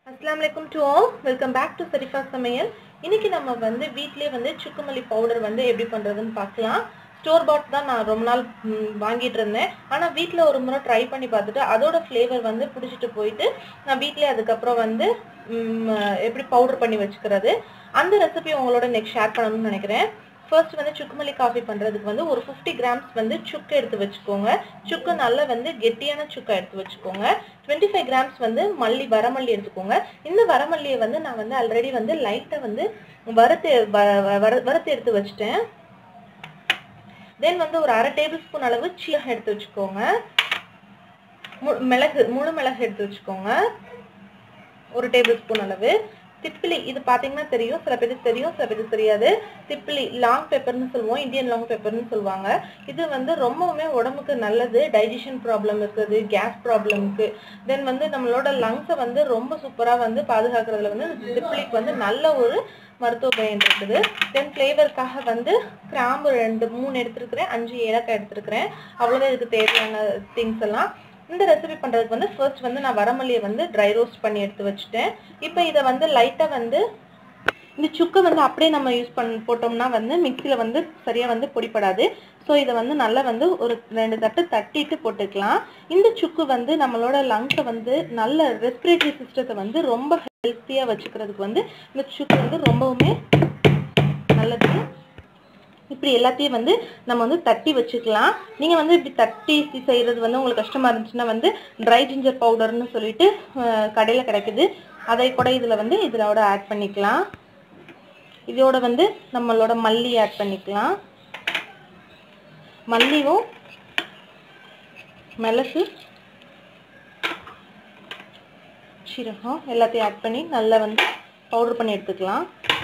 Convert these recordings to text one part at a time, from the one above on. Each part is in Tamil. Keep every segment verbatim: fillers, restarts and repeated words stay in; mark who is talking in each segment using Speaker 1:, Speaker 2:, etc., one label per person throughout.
Speaker 1: Assalamualaikum to all. Welcome back to Sarifa Samayal. இன்னைக்கு நம்ம வந்து வீட்லயே வந்து சுக்குமல்லி பவுடர் வந்து எப்படி பண்றதுன்னு பார்க்கலாம். ஸ்டோர் பாட் தான் நான் ரொம்ப நாள் வாங்கிட்டு இருந்தேன். ஆனா வீட்ல ஒரு முறை ட்ரை பண்ணி பார்த்துட்டு அதோட ஃப்ளேவர் வந்து பிடிச்சிட்டு போயிட்டு நான் வீட்லயே அதுக்கு அப்புறம் வந்து எப்படி பவுடர் பண்ணி வச்சுக்கிறது அந்த ரெசிபி உங்களோட நெக்ஸ்ட் ஷேர் பண்ணணும்னு நினைக்கிறேன். ஃபர்ஸ்ட் வந்து சுக்குமல்லி காஃபி பண்றதுக்கு வந்து ஒரு fifty grams வந்து சுக்கு எடுத்து வச்சுக்கோங்க. சுக்கு நல்லா வந்து கெட்டியான சுக்கு எடுத்து வச்சுக்கோங்க. twenty-five grams வந்து மல்லி வரமல்லி எடுத்துக்கோங்க. இந்த வரமல்லியை வந்து நான் வந்து ஆல்ரெடி வந்து லைட்டா வந்து வறுத்து வறுத்து எடுத்து வச்சிட்டேன். தென் வந்து ஒரு அரை டேபிள் ஸ்பூன் அளவு சீரகம் எடுத்து வச்சுக்கோங்க. மிளகு முழு மிளகு எடுத்து வச்சுக்கோங்க ஒரு டேபிள் ஸ்பூன் அளவு. திப்பிலி இது பாத்தீங்கன்னா தெரியும், சில பேருக்கு தெரியும் சில பேருக்கு தெரியாது. திப்பிலி லாங் பெப்பர்னு சொல்லுவோம், இந்தியன் லாங் பெப்பர்னு சொல்லுவாங்க. இது வந்து ரொம்பவுமே உடம்புக்கு நல்லது. டைஜஷன் ப்ராப்ளம் இருக்குது, கேஸ் ப்ராப்ளம்க்கு, தென் வந்து நம்மளோட லங்ஸை வந்து ரொம்ப சூப்பரா வந்து பாதுகாக்கிறதுல வந்து திப்பிலிக்கு வந்து நல்ல ஒரு மருத்துவ பயன் இருக்குது. தென் ஃப்ளேவருக்காக வந்து கிராம்பு ரெண்டு மூணு எடுத்துருக்கிறேன், அஞ்சு ஏலக்காய் எடுத்துருக்கிறேன். அவ்வளோதான் இதுக்கு தேவையான திங்ஸ் எல்லாம். இந்த ரெசிபி பண்றதுக்கு வந்து ஃபர்ஸ்ட் வந்து நான் வரமல்லியை வந்து ட்ரை ரோஸ்ட் பண்ணி எடுத்து வச்சுட்டேன். இப்போ இதை வந்து லைட்டா வந்து இந்த சுக்கை வந்து அப்படியே நம்ம யூஸ் பண்ணி போட்டோம்னா வந்து மிக்சியில வந்து சரியா வந்து பொடிப்படாது. ஸோ இதை வந்து நல்லா வந்து ஒரு ரெண்டு தட்டு தட்டிட்டு போட்டுக்கலாம். இந்த சுக்கு வந்து நம்மளோட லங்ஸை வந்து நல்ல ரெஸ்பிரேட்டரி சிஸ்டத்தை வந்து ரொம்ப ஹெல்த்தியா வச்சுக்கிறதுக்கு வந்து இந்த சுக்கு வந்து ரொம்பவுமே நல்லது. இப்படி எல்லாத்தையும் வந்து நம்ம வந்து தட்டி வச்சுக்கலாம். நீங்க வந்து இப்படி தட்டி செய்யறது வந்து உங்களுக்கு கஷ்டமா இருந்துச்சுன்னா வந்து ட்ரை ஜிஞ்சர் பவுடர்னு சொல்லிட்டு கடையில கிடைக்குது, அதை கூட இதுல வந்து இதோட ஆட் பண்ணிக்கலாம். இதோட வந்து நம்மளோட மல்லி ஆட் பண்ணிக்கலாம். மல்லியும் மிளகு சீரகம் எல்லாத்தையும் ஆட் பண்ணி நல்லா வந்து பவுடர் பண்ணி எடுத்துக்கலாம்.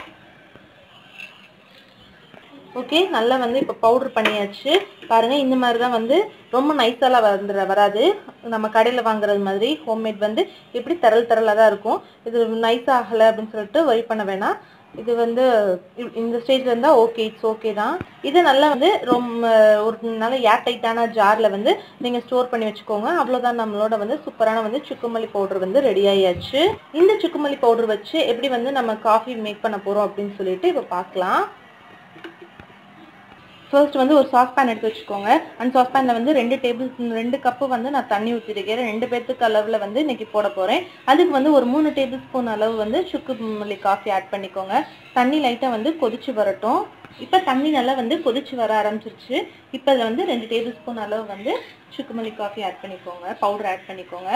Speaker 1: ஓகே, நல்லா வந்து இப்போ பவுடர் பண்ணியாச்சு. பாருங்க, இந்த மாதிரி தான் வந்து ரொம்ப நைஸாலாம் வந்துட வராது. நம்ம கடையில் வாங்குறது மாதிரி ஹோம்மேட் வந்து இப்படி தரல் தரலாக தான் இருக்கும். இது நைஸ் ஆகலை அப்படின்னு சொல்லிட்டு வரி பண்ண வேணாம். இது வந்து இந்த ஸ்டேஜ்ல இருந்தால் ஓகே, இட்ஸ் ஓகே தான். இது நல்லா வந்து ரொம்ப ஒரு நல்ல ஏர் டைட்டான ஜாரில் வந்து நீங்கள் ஸ்டோர் பண்ணி வச்சுக்கோங்க. அவ்வளோதான், நம்மளோட வந்து சூப்பரான வந்து சுக்குமல்லி பவுடர் வந்து ரெடி ஆகியாச்சு. இந்த சுக்குமல்லி பவுடர் வச்சு எப்படி வந்து நம்ம காஃபி மேக் பண்ண போகிறோம் அப்படின்னு சொல்லிட்டு இப்போ பார்க்கலாம். ஃபர்ஸ்ட் வந்து ஒரு சாஸ் பேன் எடுத்து வச்சுக்கோங்க. அந்த சாஸ் பேனில் வந்து ரெண்டு டேபிள் ரெண்டு கப்பு வந்து நான் தண்ணி ஊற்றிருக்கேன். ரெண்டு பேர்த்துக்கு அளவில் வந்து இன்னைக்கு போட போகிறேன். அதுக்கு வந்து ஒரு மூணு டேபிள் ஸ்பூன் அளவு வந்து சுக்குமல்லி காஃபி ஆட் பண்ணிக்கோங்க. தண்ணி லைட்டாக வந்து கொதிச்சு வரட்டும். இப்போ தண்ணி நல்லா வந்து கொதிச்சு வர ஆரம்பிச்சிருச்சு. இப்போ அதில் வந்து ரெண்டு டேபிள் ஸ்பூன் அளவு வந்து சுக்குமல்லி காஃபி ஆட் பண்ணிக்கோங்க, பவுடர் ஆட் பண்ணிக்கோங்க.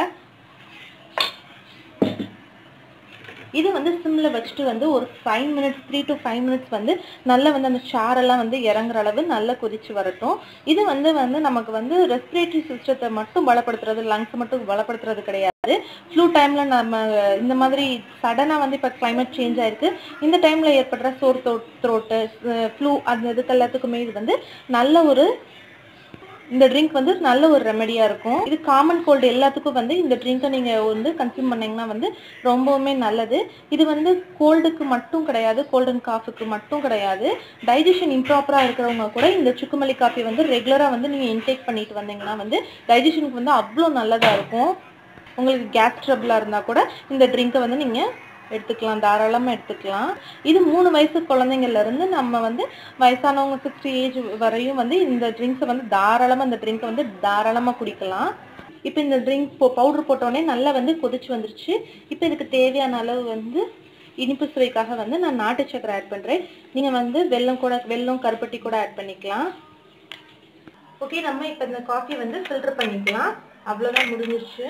Speaker 1: இது வந்து சிம்மில் வச்சுட்டு வந்து ஒரு five minutes three to five minutes வந்து நல்லா வந்து அந்த சாரெல்லாம் வந்து இறங்குற அளவு நல்லா கொதிச்சு வரட்டும். இது வந்து வந்து நமக்கு வந்து ரெஸ்பிரேட்டரி சிஸ்டத்தை மட்டும் பலப்படுத்துறது, லங்ஸ் மட்டும் பலப்படுத்துறது கிடையாது. ஃப்ளூ டைம்ல நம்ம இந்த மாதிரி சடனாக வந்து இப்போ கிளைமேட் சேஞ்ச் ஆயிருக்கு, இந்த டைம்ல ஏற்படுற சோர் த்ரோட்டு, ஃப்ளூ அந்த இதுக்கு எல்லாத்துக்குமே இது வந்து நல்ல ஒரு இந்த ட்ரிங்க் வந்து நல்ல ஒரு ரெமெடியா இருக்கும். இது காமன் கோல்டு எல்லாத்துக்கும் வந்து இந்த ட்ரிங்கை நீங்க வந்து கன்சியூம் பண்ணீங்கன்னா வந்து ரொம்பவுமே நல்லது. இது வந்து கோல்டுக்கு மட்டும் கிடையாது, கோல்டு அண்ட் காஃபுக்கு மட்டும் கிடையாது. டைஜஷன் இம்ப்ராப்பரா இருக்கிறவங்க கூட இந்த சுக்குமல்லி காஃபி வந்து ரெகுலரா வந்து நீங்க இன்டேக் பண்ணிட்டு வந்தீங்கன்னா வந்து டைஜஷனுக்கு வந்து அவ்வளோ நல்லதா இருக்கும். உங்களுக்கு கேஸ் ட்ரபிளா இருந்தா கூட இந்த ட்ரிங்கை வந்து நீங்க எடுத்துக்கலாம், தாராளமாக எடுத்துக்கலாம். இது மூணு வயசு குழந்தைங்கள்ல இருந்து நம்ம வந்து வயசானவங்க சிக்ஸ்டி ஏஜ் வரையும் வந்து இந்த ட்ரிங்க்ஸை வந்து தாராளமாக இந்த ட்ரிங்கை வந்து தாராளமாக குடிக்கலாம். இப்போ இந்த ட்ரிங்க் போ பவுடர் போட்டோடனே நல்லா வந்து கொதிச்சு வந்துருச்சு. இப்போ இதுக்கு தேவையான அளவு வந்து இனிப்பு சுவைக்காக வந்து நான் நாட்டு சக்கரை ஆட் பண்ணுறேன். நீங்கள் வந்து வெல்லம் கூட வெல்லம் கருப்பட்டி கூட ஆட் பண்ணிக்கலாம். ஓகே, நம்ம இப்போ இந்த காஃபி வந்து ஃபில்டர் பண்ணிக்கலாம். அவ்வளோதான், முடிஞ்சிருச்சு.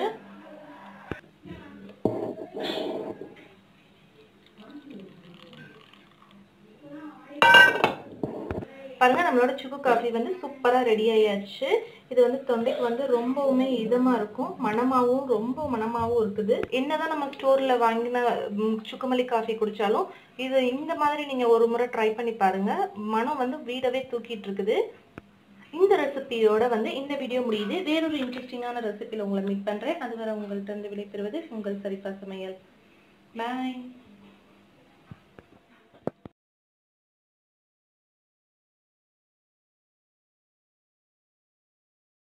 Speaker 1: பாருங்க, நம்மளோட சுக்கு காஃபி வந்து சூப்பரா ரெடி ஆயாச்சு. இது வந்து தொண்டைக்கு வந்து ரொம்பவுமே இதமா இருக்கும், மணமாவும் ரொம்ப மணமாவும் இருக்குது. என்னதான் நம்ம ஸ்டோர்ல வாங்கின சுக்குமல்லி காஃபி குடிச்சாலும் இது இந்த மாதிரி நீங்க ஒரு முறை ட்ரை பண்ணி பாருங்க. மனம் வந்து வீடவே தூக்கிட்டு இருக்குது. இந்த ரெசிபியோட வந்து இந்த வீடியோ முடியுது. வேறொரு இன்ட்ரெஸ்டிங்கான ரெசிபியில உங்களை மீட் பண்றேன். அதுவரை உங்கள்கிட்ட இருந்து விடைபெறுவது உங்கள் சரிஃபா சமையல். பாய்.